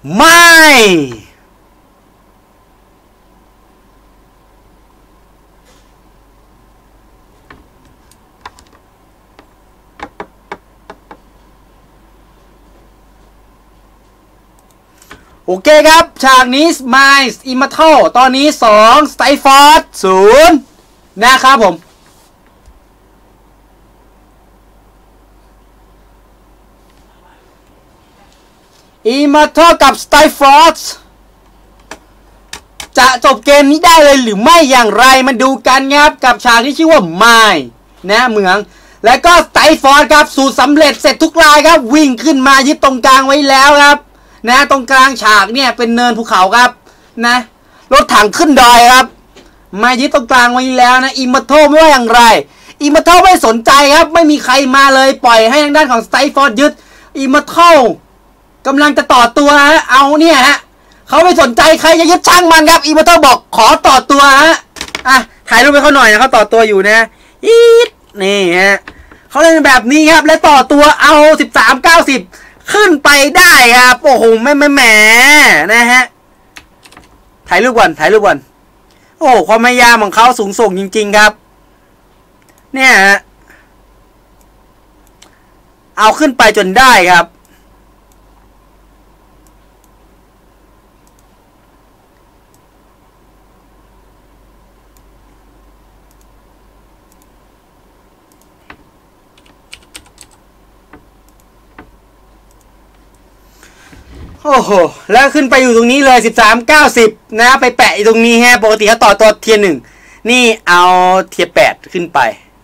ไม่โอเคครับฉากนี้ Smiles Immortal ตอนนี้2 Stiford 0นะครับผมImmortal กับ Stiford จะจบเกมนี้ได้เลยหรือไม่อย่างไรมาดูกันครับกับฉากที่ชื่อว่า My นะเหมืองและก็ Stiford ครับสูตรสำเร็จเสร็จทุกรายครับวิ่งขึ้นมายึดตรงกลางไว้แล้วครับนะตรงกลางฉากเนี่ยเป็นเนินภูเขาครับนะรถถังขึ้นดอยครับมายึดตรงกลางไว้แล้วนะอิมเมอร์ทัลไม่ว่าอย่างไรอิมเมอร์ทัลไม่สนใจครับไม่มีใครมาเลยปล่อยให้ทางด้านของสไตฟอร์ดยึดอิมเมอร์ทัลกำลังจะต่อตัวฮะเอาเนี่ยฮะเขาไม่สนใจใครจะยึดช่างมันครับอิมเมอร์ทัลบอกขอต่อตัวฮะอ่ะถ่ายรูปไปเขาหน่อยนะเขาต่อตัวอยู่นะอีดนี่ฮะเขาเล่นแบบนี้ครับและต่อตัวเอา13-90ขึ้นไปได้ครับโอ้โหแหมนะฮะถ่ายรูปก่อนถ่ายรูปก่อนโอ้ความพยายามของเขาสูงส่งจริงๆครับเนี่ยฮะเอาขึ้นไปจนได้ครับโอ้โหแล้วขึ้นไปอยู่ตรงนี้เลย13-90นะไปแปะอยู่ตรงนี้ฮะปกติเขาต่อตัวเทียร์1นี่เอาเทียร์8ขึ้นไป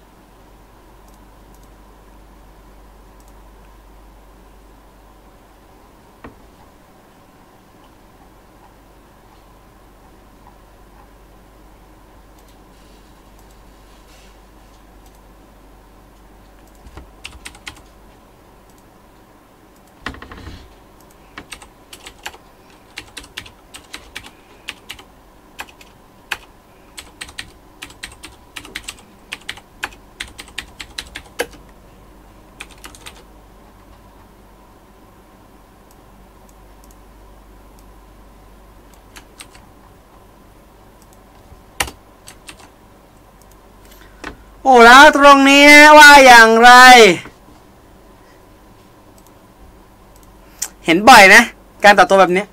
โอ้แล้วตรงนี้ว่าอย่างไรเห็นบ่อยนะการต่อตัวแบบนี้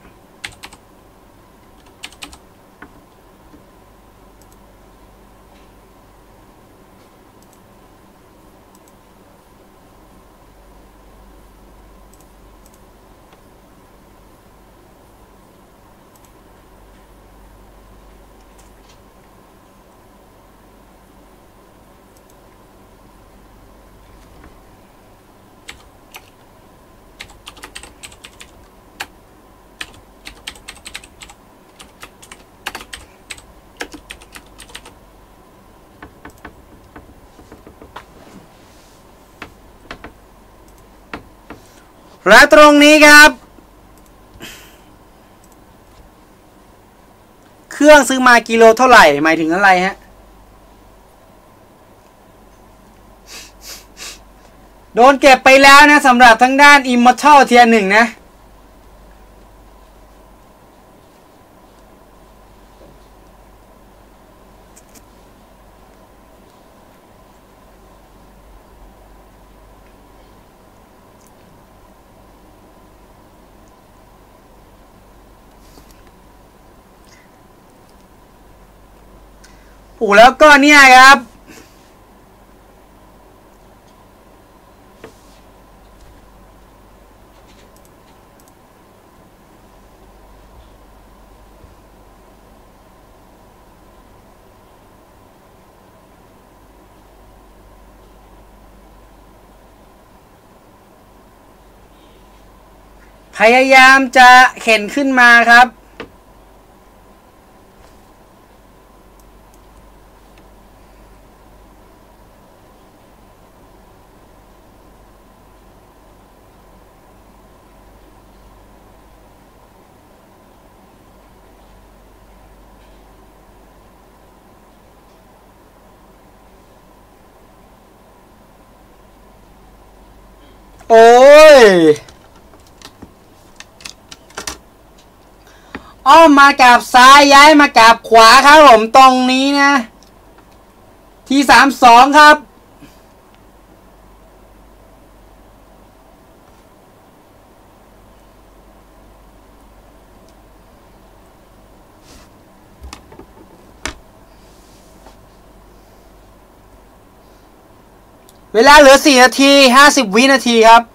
และตรงนี้ครับเครื่องซื้อมากิโลเท่าไหร่หมายถึงอะไรฮะโดนเก็บไปแล้วนะสำหรับทั้งด้าน Immortal เทียร์1นะโอ้แล้วก็เนี่ยครับพยายามจะเข็นขึ้นมาครับโอ้ยอ้อมมากับซ้ายย้ายมากับขวาครับผมตรงนี้นะที32ครับเวลาเหลือ4นาที50วินาทีครับ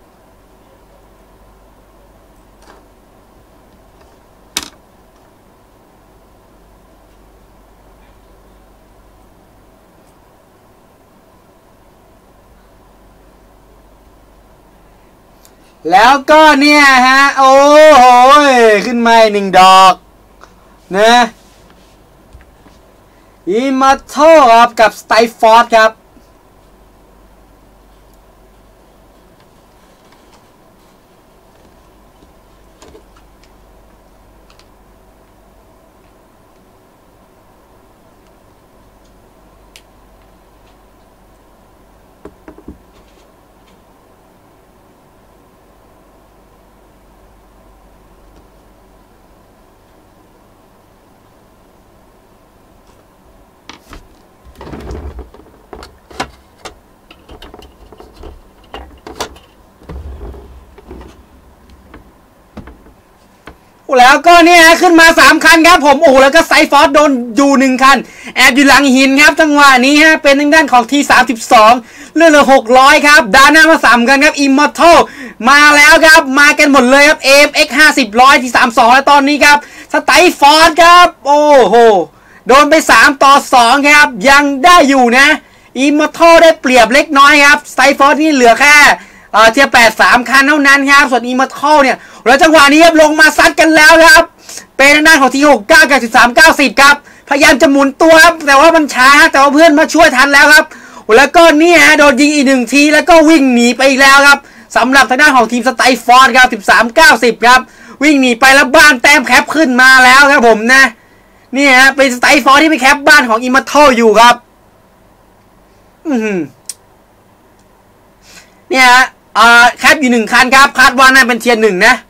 แล้วก็เนี่ยฮะโอ้โหขึ้นมา1ดอกนะอิมาโตครับกับสไตฟอร์ดครับแล้วก็เนี่ยขึ้นมา3คันครับผมโอ้แล้วก็ไซฟอร์ดโดนอยู่1คันแอบอยู่หลังหินครับจังหวะนี้ฮะเป็นทางด้านของที32เลื่อนเหลือ600ครับด้านหน้ามา3กันครับอิมมอร์ทัลมาแล้วครับมากันหมดเลยครับ AMX 50 ที32แล้วตอนนี้ครับสไตฟอร์ดครับโอ้โหโดนไป3-2ครับยังได้อยู่นะอิมมอร์ทัลได้เปรียบเล็กน้อยครับสไตฟอร์ดนี่เหลือแค่เทียบ83คันเท่านั้นครับส่วนอิมมอร์ทัลเนี่ยแล้วจังหวะนี้ครับลงมาซัดกันแล้วครับเป็นทางด้านของที69กับ1390ครับพยายามจะหมุนตัวครับแต่ว่ามันช้าแต่ว่าเพื่อนมาช่วยทันแล้วครับแล้วก็นี่ฮะโดนยิงอีก1ทีแล้วก็วิ่งหนีไปอีกแล้วครับสำหรับทางด้านของทีมสไตฟอร์ดครับ1390ครับวิ่งหนีไปแล้วบ้านแต้มแคปขึ้นมาแล้วครับผมนะนี่ฮะเป็นสไตฟอร์ดที่ไปแคปบ้านของอิมมอร์ทัลอยู่ครับเนี่ยฮะแคปอยู่1คันครับคาดว่าน่าเป็นเทียร์1นะ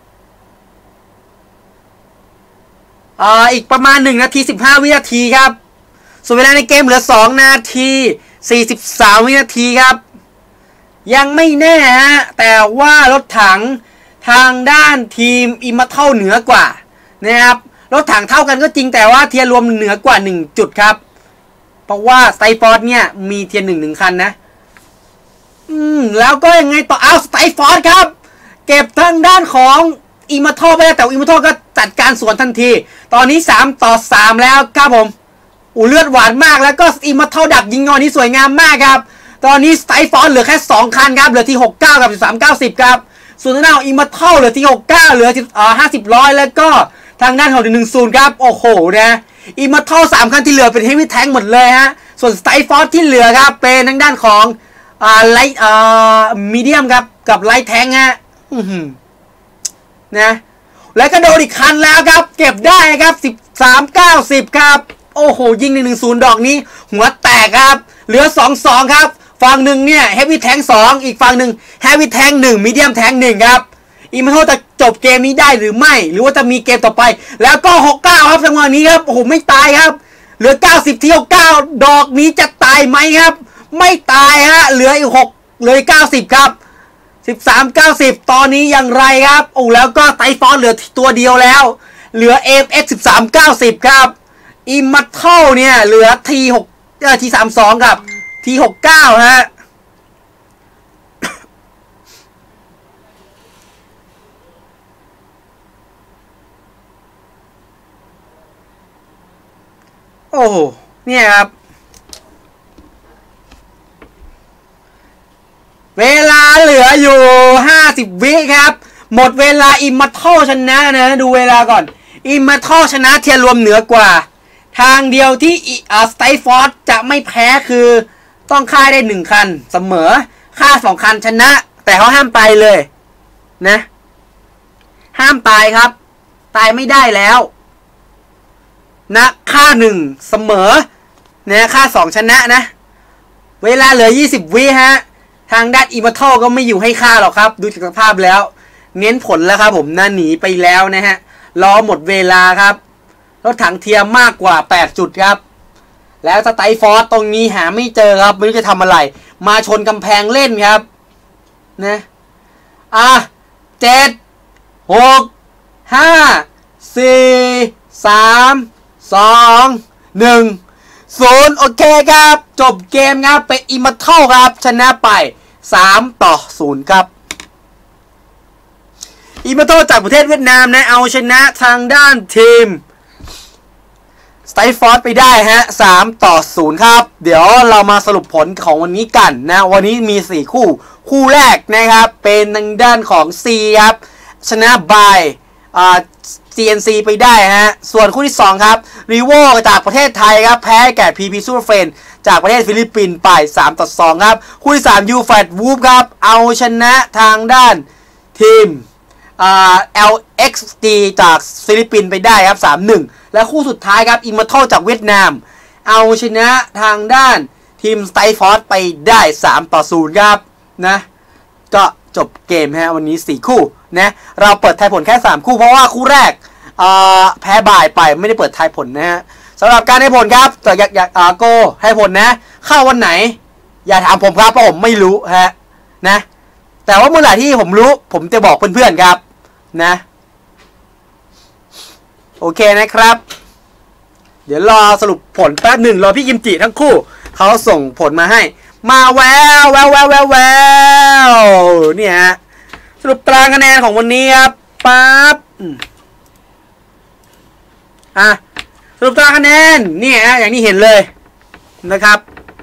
อีกประมาณ1นาที15วินาทีครับส่วนเวลาในเกมเหลือ2นาที43วินาทีครับยังไม่แน่ฮะแต่ว่ารถถังทางด้านทีมอิมมอร์ทัลเหนือกว่านะครับรถถังเท่ากันก็จริงแต่ว่าเทียร์รวมเหนือกว่า1จุดครับเพราะว่าสไตฟอร์ดเนี่ยมีเทียร์1คันนะแล้วก็ยังไงต่อเอาสไตฟอร์ดครับเก็บทางด้านของอิมมอร์ทัลไปแล้วแต่อิมมอร์ทัลก็จัดการสวนทันทีตอนนี้3-3แล้วครับผมเลือดหวานมากแล้วก็อิมมอร์ทัลดักยิงงอนนี้สวยงามมากครับตอนนี้สไตฟอร์ดเหลือแค่2คันครับเหลือที่69กับ1390ครับส่วนทางด้านของอิมมอร์ทัลเหลือที่69เหลือ50แล้วก็ทางด้านของ10ครับโอ้โหนะอิมมอร์ทัล3คันที่เหลือเป็นเฮฟวี่แทงค์หมดเลยฮะส่วนสไตฟอร์ดที่เหลือครับเป็นทางด้านของไลท์มีเดียมครับกับไลท์แทงค์ฮะนะแล้วก็โดนอีกคันแล้วครับเก็บได้ครับ1390ครับโอ้โหยิง110ดอกนี้หัวแตกครับเหลือ2-2ครับฝั่งหนึ่งเนี่ยเฮฟวี่แทงค์2อีกฝั่งหนึ่งเฮฟวี่แทงค์1มีเดียมแทงค์1ครับอิมมอร์ทัลจะจบเกมนี้ได้หรือไม่หรือว่าจะมีเกมต่อไปแล้วก็69ครับจังหวะนี้ครับโอ้โหไม่ตายครับเหลือ90ที่69ดอกนี้จะตายไหมครับไม่ตายฮะเหลืออีก6เหลือ90ครับ1390ตอนนี้อย่างไรครับโอ้แล้วก็ไตฟอร์ดเหลือตัวเดียวแล้วเหลือ AMX 1390ครับอิมมอร์ทัลเนี่ยเหลือที32กับที69ฮะโอ้เนี่ยครับเวลาเหลืออยู่50วิครับหมดเวลาอิมมอร์ทัลชนะนะดูเวลาก่อนอิมมอร์ทัลชนะเทียร์รวมเหนือกว่าทางเดียวที่สไตฟอร์ดจะไม่แพ้คือต้องฆ่าได้1คันเสมอฆ่า2คันชนะแต่เขาห้ามตายเลยนะห้ามตายครับตายไม่ได้แล้วนะฆ่า1เสมอนะฆ่า2ชนะนะเวลาเหลือ20วิฮะทางด้านอิมมอร์ทัลก็ไม่อยู่ให้ฆ่าหรอกครับดูจากสภาพแล้วเน้นผลแล้วครับผมน่าหนีไปแล้วนะฮะรอหมดเวลาครับรถถังเทียมมากกว่า8จุดครับแล้วสไตล์ฟอร์สตรงนี้หาไม่เจอครับไม่รู้จะทำอะไรมาชนกำแพงเล่นครับนะ7 6 5 4 3 2 1 0โอเคครับจบเกมครับเป็นอิมมอร์ทัลครับชนะไป3-0ครับอิมมอร์ทัลจากประเทศเวียดนามนะเอาชนะทางด้านทีมสไตฟอร์ดไปได้ฮะ3-0ครับเดี๋ยวเรามาสรุปผลของวันนี้กันนะวันนี้มี4คู่แรกนะครับเป็นทางด้านของ C ครับชนะบายCNC ไปได้ฮะส่วนคู่ที่2ครับรีโวจากประเทศไทยครับแพ้แก่ PP Super Friend จากประเทศฟิลิปปินส์ไป3-2ครับคู่ที่3 UFAT Whoop ครับเอาชนะทางด้านทีมLXD จากฟิลิปปินส์ไปได้ครับ3-1และคู่สุดท้ายครับ Immortal จากเวียดนามเอาชนะทางด้านทีม Skyforce ไปได้3-0ครับนะก็จบเกมฮะวันนี้4คู่นะเราเปิดทายผลแค่3คู่เพราะว่าคู่แรกแพ้บ่ายไปไม่ได้เปิดทายผลนะฮะสำหรับการให้ผลครับแต่อยากโกให้ผลนะเข้าวันไหนอย่าถามผมครับเพราะผมไม่รู้ฮะนะแต่ว่าเมื่อไหร่ที่ผมรู้ผมจะบอกเพื่อนๆครับนะโอเคนะครับเดี๋ยวรอสรุปผลแป๊บหนึ่งรอพี่กิมจิทั้งคู่เขาส่งผลมาให้มาแววเนี่ยฮะสรุปตารางคะแนนของวันนี้ครับปั๊บสรุปตารางคะแนนนี่ฮะอย่างที่เห็นเลยนะครับ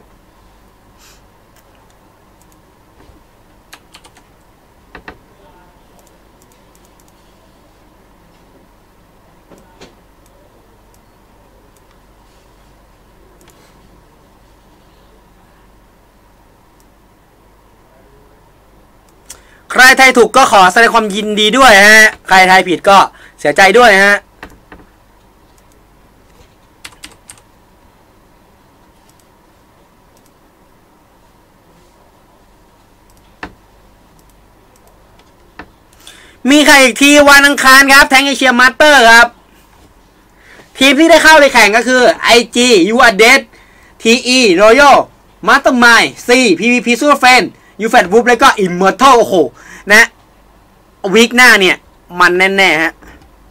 ใครทายถูกก็ขอแสดงความยินดีด้วยฮะใครทายผิดก็เสียใจด้วยฮะมีใครอีกทีวันอังคารครับแทงเอเชียมาสเตอร์ครับทีมที่ได้เข้าไปแข่งก็คือ IG UADED TE Royal Mastermind C PVP Super Friend UFAT Whoop แล้วก็ Immortal โอ้โหนะวีคหน้าเนี่ยมันแน่ๆฮะ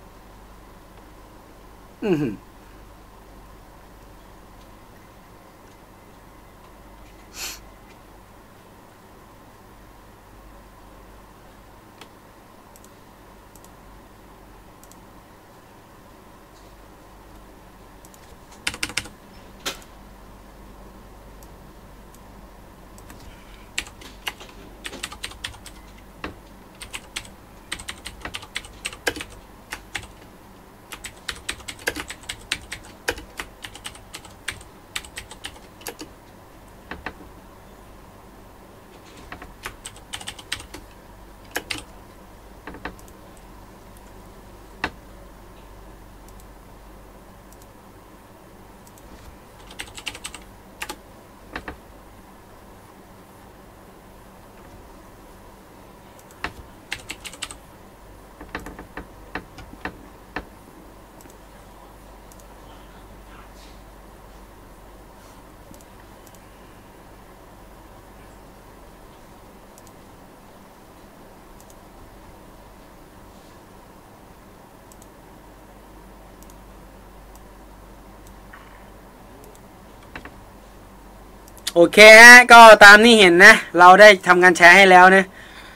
โอเคฮะก็ตามนี่เห็นนะเราได้ทำการแชร์ให้แล้วนะ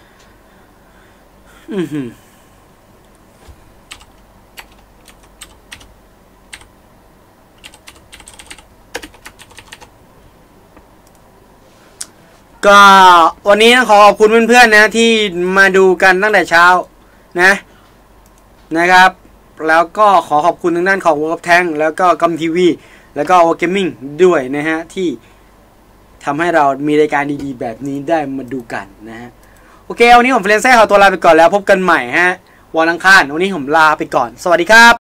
ก็วันนี้ขอขอบคุณเพื่อนๆนะที่มาดูกันตั้งแต่เช้านะครับแล้วก็ขอขอบคุณทางด้านของ World of Tank แล้วก็กัมทีวีแล้วก็ War Gaming ด้วยนะฮะที่ทำให้เรามีรายการดีๆแบบนี้ได้มาดูกันนะฮะโอเควันนี้ผมเฟรนเซ่ขอตัวลาไปก่อนแล้วพบกันใหม่ฮะวันอังคารวันนี้ผมลาไปก่อนสวัสดีครับ